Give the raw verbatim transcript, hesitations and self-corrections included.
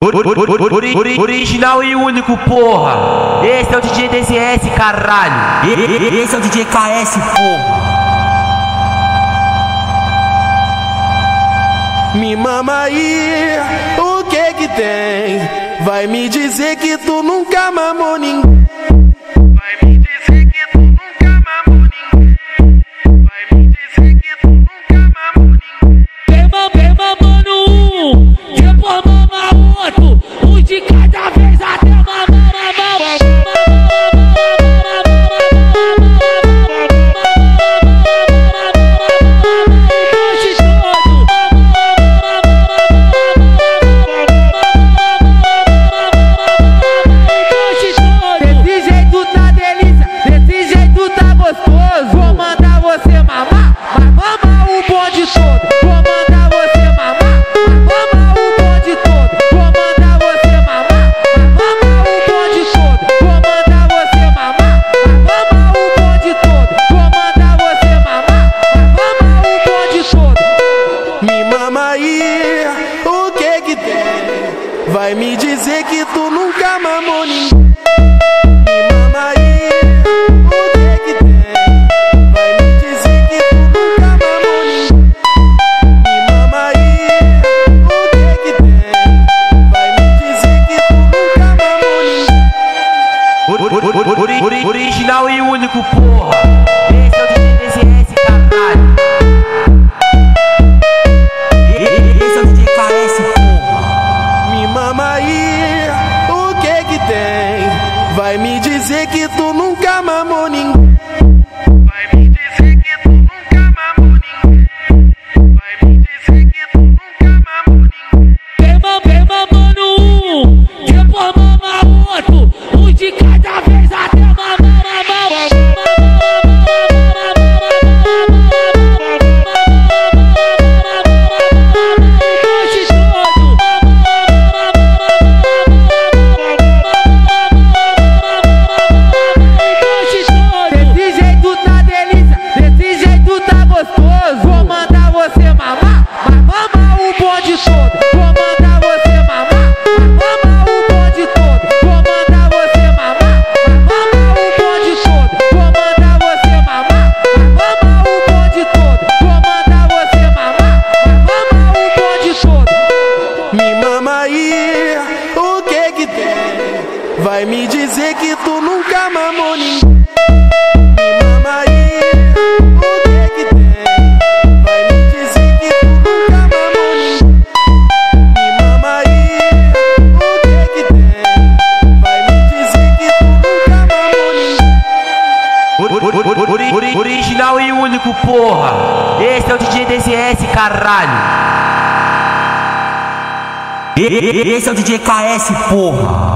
Ori original e único, porra. Esse é o D J Dzs, caralho. Esse é o D J K S, porra. Me mama aí, o que que tem? Vai me dizer que tu nunca mamou ninguém. Vai me dizer que tu nunca mamou ninguém. Vai me dizer que tu nunca mamou ninguém. Quem mamando um, depois mama outro. Um de cada vez até mamar, mamar, vou mandar você mamar, mas mama o bonde todo. Vou mandar você mamar, mas mama o bonde todo. Vou mandar você mamar, mas mama o bonde todo. Vou mandar você mamar, mas mama o bonde todo. Vou mandar você mamar, mas mama o bonde todo. Me mama aí, o que que tem? Vai me dizer que tu nunca mamou ninguém. Original e único, porra. Esse é o D J Dzs, caralho. Esse é o D J K S, porra. Me mama aí, o que que tem? Vai me dizer que tu nunca mamou ninguém. Vai me dizer que tu nunca mamou ninguém. Vai me dizer que tu nunca mamou ninguém. Quem mamando um, depois mama outro. Um de cada vez até mamar, mamar, desse jeito tá delícia, desse jeito tá gostoso. Vou mandar você mamar, mas mama o bonde todo. Vou mandar você mamar, mas mama o bonde todo. Vou mandar você mamar, mas mama o bonde todo. Vou mandar você mamar, mas mama o bonde todo. Vou mandar você mamar, mas mama o bonde todo. Me mama aí, o que que tem? Vai me dizer que tu nunca mamou ninguém. Me mama aí, o que que tem? Vai me dizer que tu nunca mamou ninguém. Me mama aí, o que que tem? Vai me dizer que tu nunca mamou ninguém. Original e único, porra. Esse é o D J Dzs, caralho. Esse é o D J K S, porra.